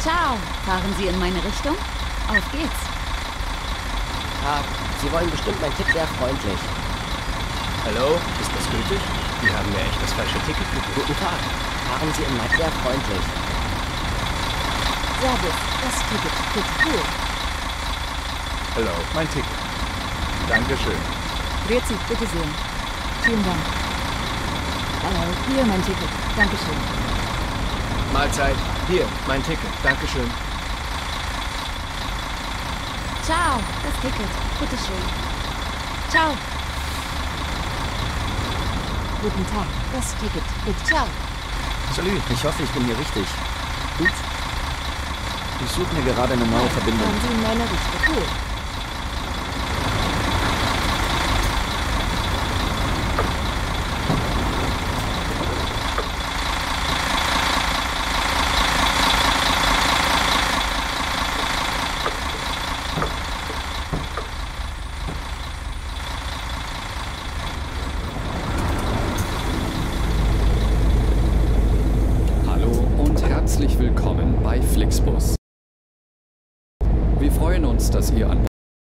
Ciao. Fahren Sie in meine Richtung? Auf geht's. Tag. Sie wollen bestimmt mein Tipp sehr freundlich. Hallo, ist das gültig? Die haben mir echt das falsche Ticket gebucht. Guten Tag. Fahren Sie in mein sehr freundlich. Servus. Das Ticket. Bitte cool. Hallo, mein Ticket. Dankeschön. Grüezi, bitte sehen. Vielen Dank. Hallo, hier mein Ticket. Dankeschön. Mahlzeit. Hier, mein Ticket. Dankeschön. Ciao, das Ticket. Bitteschön. Ciao. Guten Tag, das Ticket. Bitte, ciao. Salut, ich hoffe, ich bin hier richtig. Gut. Ich suche mir gerade eine neue Verbindung. Fahren Sie in meine Richtung. Cool. Herzlich willkommen bei Flixbus. Wir freuen uns, dass ihr an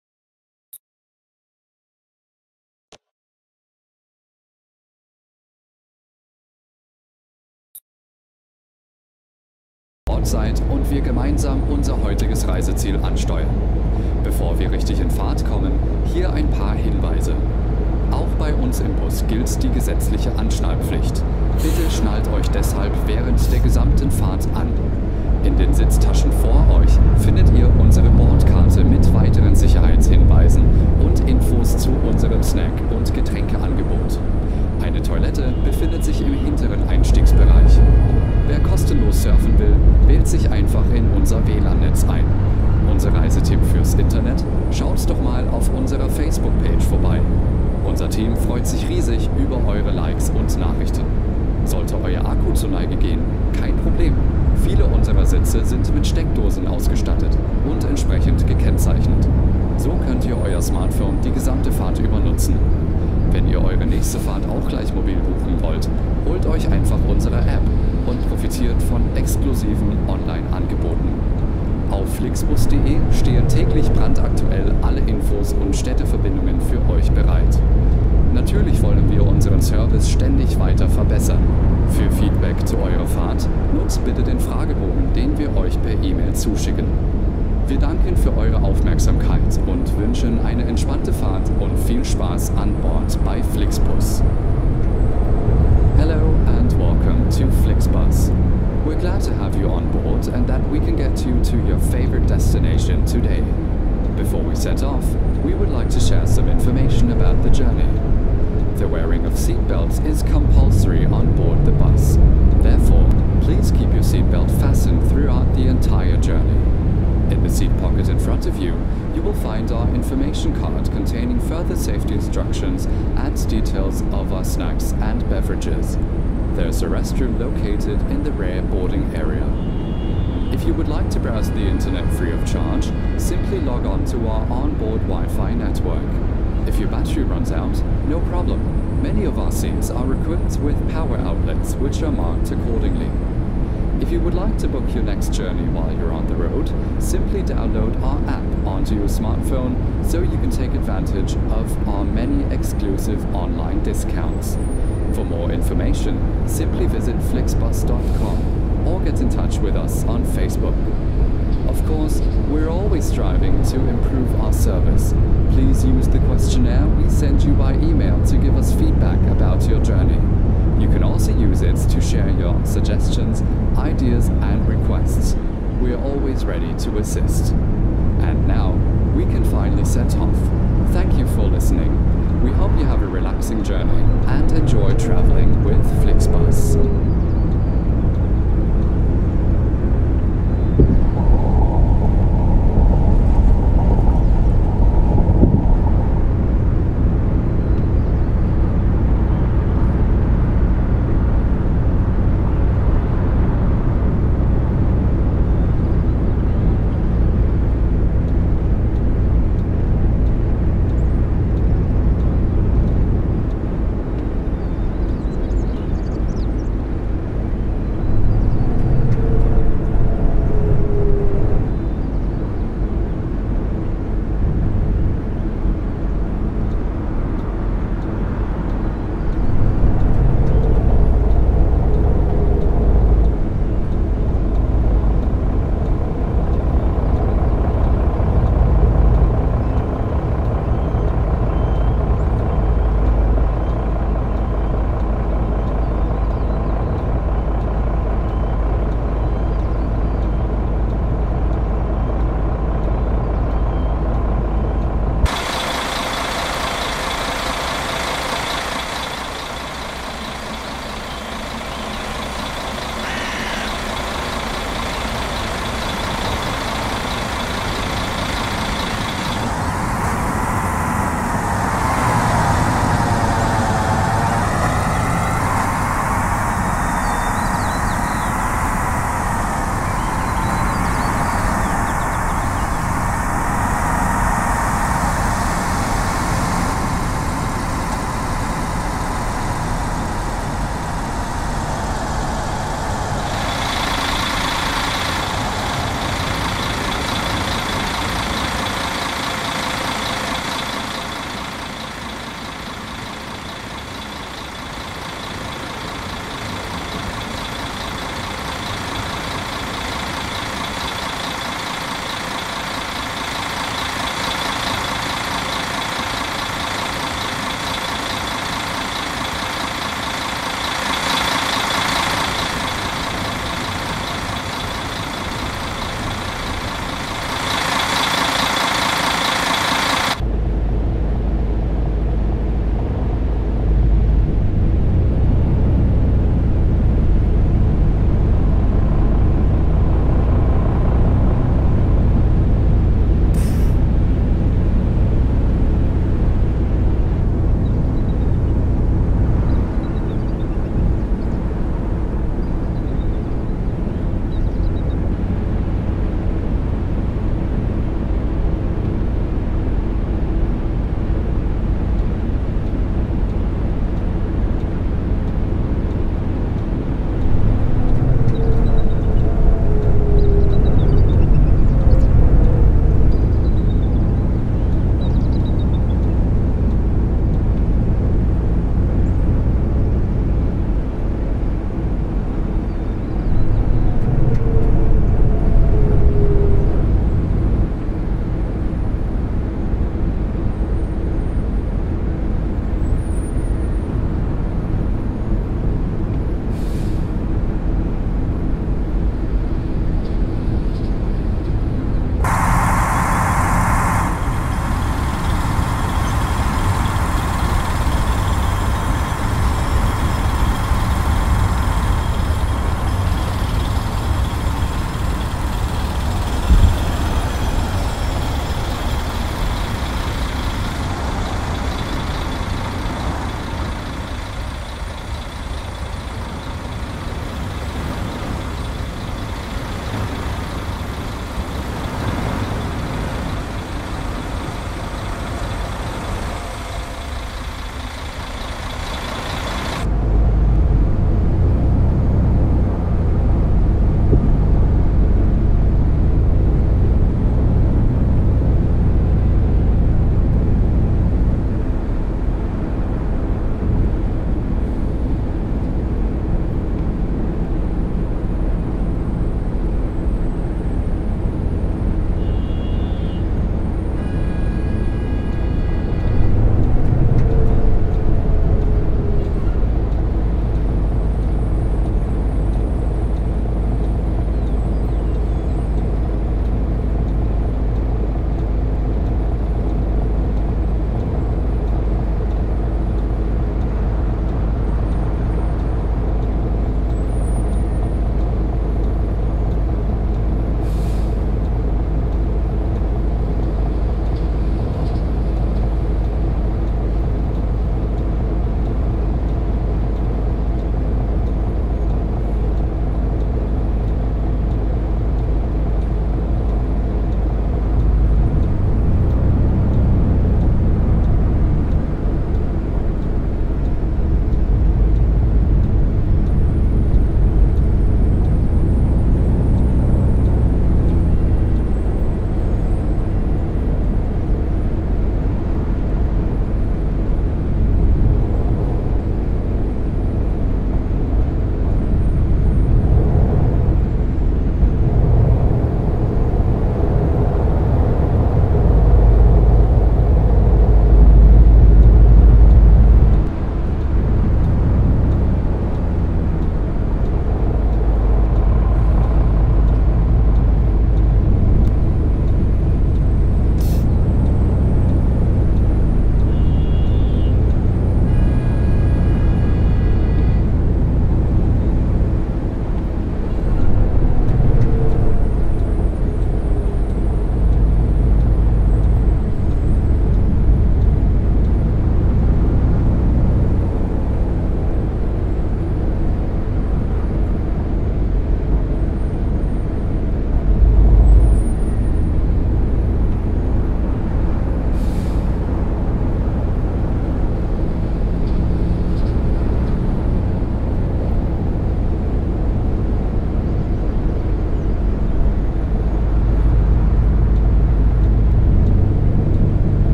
Ort seid und wir gemeinsam unser heutiges Reiseziel ansteuern. Bevor wir richtig in Fahrt kommen, hier ein paar Hinweise. Auch bei uns im Bus gilt die gesetzliche Anschnallpflicht. Bitte schnallt euch deshalb während der gesamten Fahrt an. In den Sitztaschen vor euch findet ihr unsere Bordkarte mit weiteren Sicherheitshinweisen und Infos zu unserem Snack- und Getränkeangebot. Eine Toilette befindet sich im hinteren Einstiegsbereich. Wer kostenlos surfen will, wählt sich einfach in unser WLAN-Netz ein. Unser Reisetipp fürs Internet? Schaut doch mal auf unserer Facebook-Page vorbei. Unser Team freut sich riesig über eure Likes und Nachrichten. Sollte euer Akku zur Neige gehen, kein Problem. Viele unserer Sitze sind mit Steckdosen ausgestattet und entsprechend gekennzeichnet. So könnt ihr euer Smartphone die gesamte Fahrt über nutzen. Wenn ihr eure nächste Fahrt auch gleich mobil buchen wollt, holt euch einfach unsere App und profitiert von exklusiven Online-Angeboten. Auf flixbus.de stehen täglich brandaktuell alle Infos und Städteverbindungen für euch bereit. Natürlich wollen wir unseren Service ständig weiter verbessern. Für Feedback zu eurer Fahrt nutzt bitte den Fragebogen, den wir euch per E-Mail zuschicken. Wir danken für eure Aufmerksamkeit und wünschen eine entspannte Fahrt und viel Spaß an Bord bei Flixbus. Hello and welcome to Flixbus. We're glad to have you on board and that we can get you to your favorite destination today. Before we set off, we would like to share some information about the journey. The wearing of seatbelts is compulsory on board the bus. Therefore, please keep your seatbelt fastened throughout the entire journey. In the seat pocket in front of you, you will find our information card containing further safety instructions and details of our snacks and beverages. There's a restroom located in the rear boarding area. If you would like to browse the internet free of charge, simply log on to our onboard Wi-Fi network. If your battery runs out, no problem. Many of our seats are equipped with power outlets which are marked accordingly. If you would like to book your next journey while you're on the road, simply download our app onto your smartphone so you can take advantage of our many exclusive online discounts. For more information, simply visit flixbus.com or get in touch with us on Facebook. Of course, we're always striving to improve our service. Please use the questionnaire we send you by email to give us feedback about your journey. You can also use it to share your suggestions, ideas and requests. We're always ready to assist. And now, we can finally set off. Thank you for listening. We hope you have a relaxing journey and enjoy traveling with Flixbus.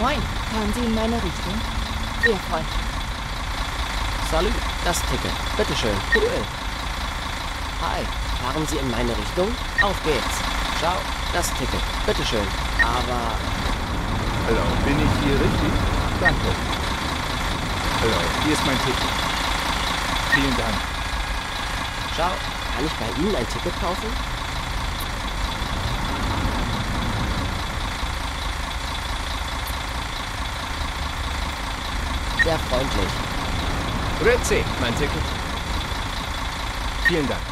Moin. Fahren Sie in meine Richtung? Sehr freundlich. Salut, das Ticket. Bitteschön. Cool. Hi, fahren Sie in meine Richtung? Auf geht's. Ciao, das Ticket. Bitteschön. Aber... Hallo, bin ich hier richtig? Danke. Hallo, hier ist mein Ticket. Vielen Dank. Ciao, kann ich bei Ihnen ein Ticket kaufen? Sehr freundlich. Grüezi, mein Ticket. Vielen Dank.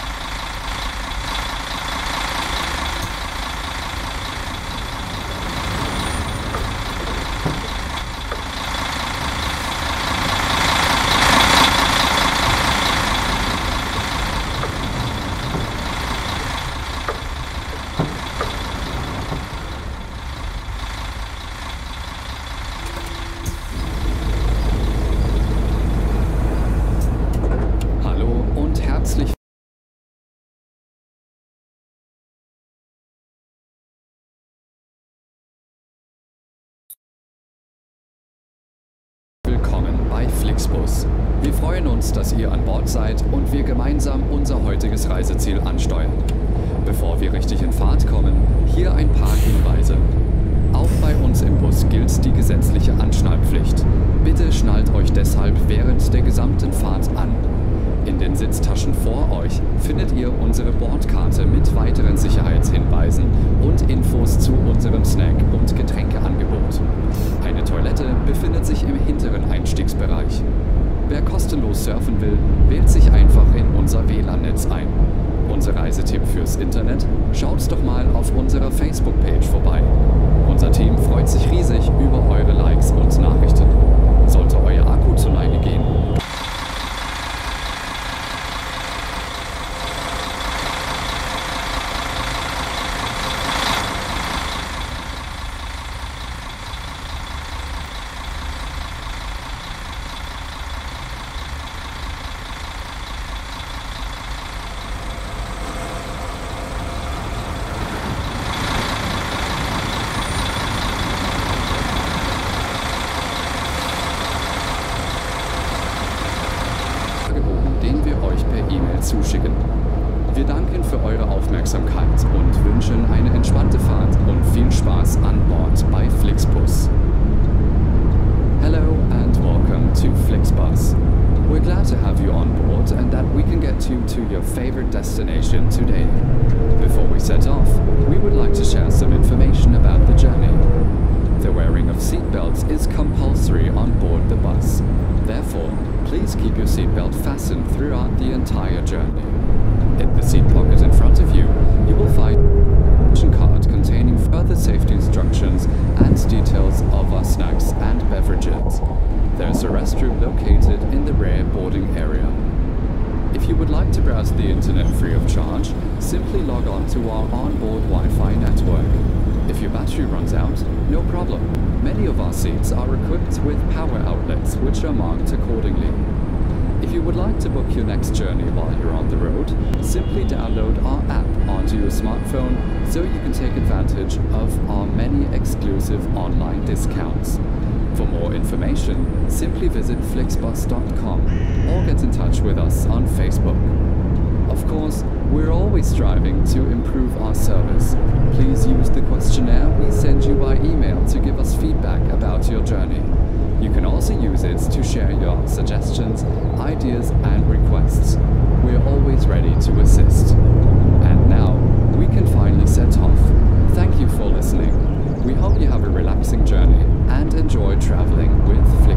Flixbus. Wir freuen uns, dass ihr an Bord seid und wir gemeinsam unser heutiges Reiseziel ansteuern. Bevor wir richtig in Fahrt kommen, hier ein paar Hinweise. Auch bei uns im Bus gilt die gesetzliche Anschnallpflicht. Bitte schnallt euch deshalb während der gesamten Fahrt an. In den Sitztaschen vor euch findet ihr unsere Bordkarte mit weiteren Sicherheitshinweisen und Infos zu unserem Snack- und Getränkeangebot. Eine Toilette befindet sich im hinteren Einstiegsbereich. Wer kostenlos surfen will, wählt sich einfach in unser WLAN-Netz ein. Unser Reisetipp fürs Internet? Schaut doch mal auf unserer Facebook-Page vorbei. Unser Team freut sich riesig über eure Likes und Nachrichten. Sollte euer Akku zur Neige gehen, zuschicken. Wir danken für eure Aufmerksamkeit und wünschen eine entspannte Fahrt und viel Spaß an Bord bei Flixbus. Hello and welcome to Flixbus. We're glad to have you on board and that we can get you to your favorite destination today. Before we set off, we would like to share some information about the journey. The wearing of seatbelts is compulsory on board the bus. Therefore, please keep your seatbelt fastened throughout the entire journey. In the seat pocket in front of you, you will find a card containing further safety instructions and details of our snacks and beverages. There's a restroom located in the rear boarding area. If you would like to browse the internet free of charge, simply log on to our onboard Wi-Fi network. If your battery runs out, no problem. Many of our seats are equipped with power outlets which are marked accordingly. If you would like to book your next journey while you're on the road, simply download our app onto your smartphone so you can take advantage of our many exclusive online discounts. For more information, simply visit flixbus.com or get in touch with us on Facebook. Of course, we're always striving to improve our service. Please use the questionnaire we send you by email to give us feedback about your journey. You can also use it to share your suggestions, ideas and requests. We're always ready to assist. And now, we can finally set off. Thank you for listening. We hope you have a relaxing journey and enjoy traveling with Flixbus.